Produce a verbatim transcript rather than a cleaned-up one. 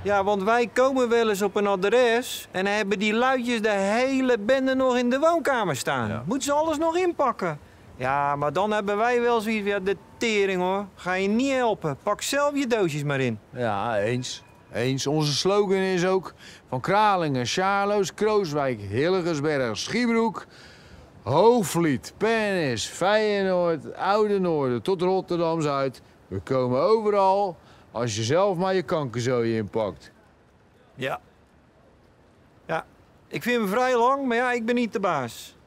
Ja, want wij komen wel eens op een adres en dan hebben die luidjes de hele bende nog in de woonkamer staan. Ja. Moeten ze alles nog inpakken? Ja, maar dan hebben wij wel zoiets van, ja, de tering hoor. Ga je niet helpen. Pak zelf je doosjes maar in. Ja, eens. Eens. Onze slogan is ook van Kralingen, Charloes, Krooswijk, Hillegersberg, Schiebroek, Hoogvliet, Pernis, Feyenoord, Oude Noorden tot Rotterdam-Zuid. We komen overal als je zelf maar je kankerzooi inpakt. Ja. Ja, ik vind hem vrij lang, maar ja, ik ben niet de baas.